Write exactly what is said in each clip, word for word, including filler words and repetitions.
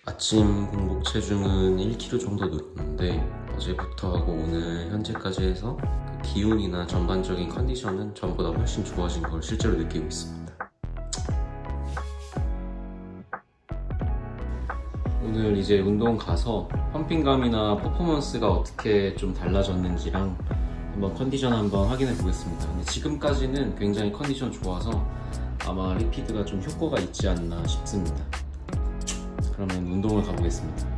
아침 공복 체중은 일 킬로그램 정도 늘었는데 어제부터 하고 오늘 현재까지 해서 그 기운이나 전반적인 컨디션은 전보다 훨씬 좋아진 걸 실제로 느끼고 있습니다. 오늘 이제 운동 가서 펌핑감이나 퍼포먼스가 어떻게 좀 달라졌는지랑 한번 컨디션 한번 확인해 보겠습니다. 근데 지금까지는 굉장히 컨디션 좋아서 아마 리피드가 좀 효과가 있지 않나 싶습니다. 그러면 운동을 가보겠습니다.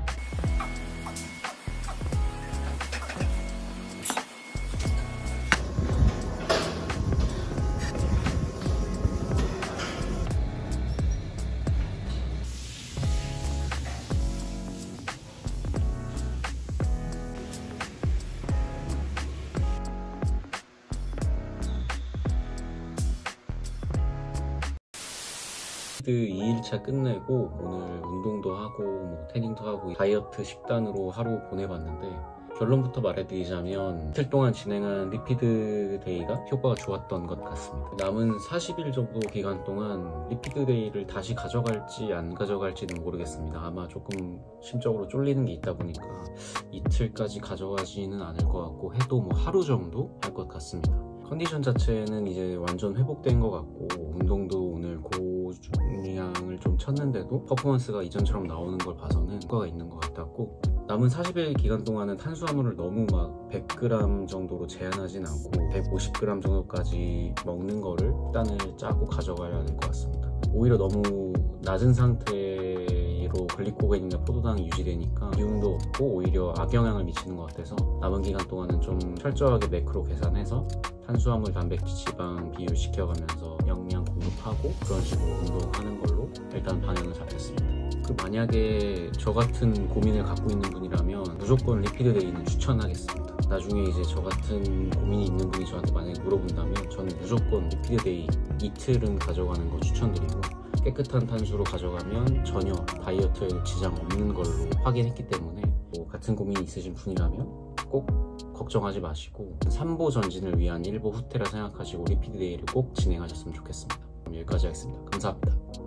이 일차 끝내고 오늘 운동도 하고 뭐 태닝도 하고 다이어트 식단으로 하루 보내봤는데 결론부터 말해드리자면 이틀 동안 진행한 리피드 데이가 효과가 좋았던 것 같습니다. 남은 사십 일 정도 기간 동안 리피드 데이를 다시 가져갈지 안 가져갈지는 모르겠습니다. 아마 조금 심적으로 쫄리는 게 있다 보니까 이틀까지 가져가지는 않을 것 같고 해도 뭐 하루 정도 할 것 같습니다. 컨디션 자체는 이제 완전 회복된 것 같고 운동도 오늘 고중량을 좀 쳤는데도 퍼포먼스가 이전처럼 나오는 걸 봐서는 효과가 있는 것 같았고, 남은 사십 일 기간 동안은 탄수화물을 너무 막 백 그램 정도로 제한하진 않고 백오십 그램 정도까지 먹는 거를 식단을 짜고 가져가야 될 것 같습니다. 오히려 너무 낮은 상태로 글리코겐이나 포도당이 유지되니까 기운도 없고 오히려 악영향을 미치는 것 같아서 남은 기간 동안은 좀 철저하게 매크로 계산해서 탄수화물, 단백질, 지방 비율 지켜가면서 영양 공급하고 그런 식으로 운동하는 걸로 일단 방향을 잡혔습니다. 그 만약에 저 같은 고민을 갖고 있는 분이라면 무조건 리피드 데이는 추천하겠습니다. 나중에 이제 저 같은 고민이 있는 분이 저한테 만약에 물어본다면 저는 무조건 리피드 데이 이틀은 가져가는 거 추천드리고, 깨끗한 탄수로 가져가면 전혀 다이어트에 지장 없는 걸로 확인했기 때문에 뭐 같은 고민이 있으신 분이라면 꼭 걱정하지 마시고 삼 보 전진을 위한 일 보 후퇴라 생각하시고 리피드 데이를 꼭 진행하셨으면 좋겠습니다. 그럼 여기까지 하겠습니다. 감사합니다.